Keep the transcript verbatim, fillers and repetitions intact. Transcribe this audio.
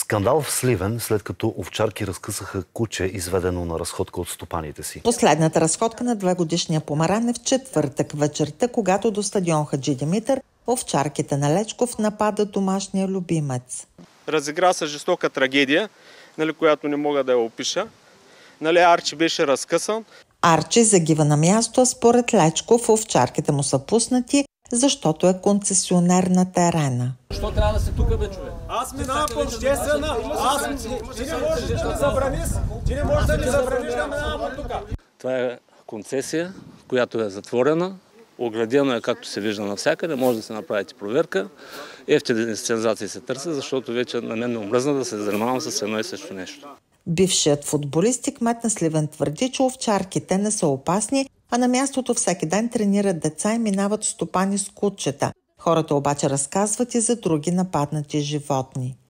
Скандал в Сливен, след като овчарки разкъсаха куче, изведено на разходка от стопаните си. Последната разходка на двегодишния помаран е в четвъртък вечерта, когато до стадион Хаджи Димитър овчарките на Лечков нападат домашния любимец. Разигра се жестока трагедия, нали, която не мога да я опиша. Нали, Арчи беше разкъсан. Арчи загива на място, а според Лечков овчарките му са пуснати, защото е концесионер на терена. Защо трябва да се тук, бе, човек? Аз минавам по обществена. Аз ти не можеш да ми забраниш. Ти не можеш да ми забраниш да минавам тук. Това е концесия, която е затворена. Оградено е, както се вижда навсякъде. Може да се направите проверка. Ефтини сензации се търсят, защото вече на мен ме омръзна да се занимавам с едно и също нещо. Бившият футболист и кмет на Сливен твърди, че овчарките не са опасни, а на мястото всеки ден тренират деца и минават стопани с кучета. Хората обаче разказват и за други нападнати животни.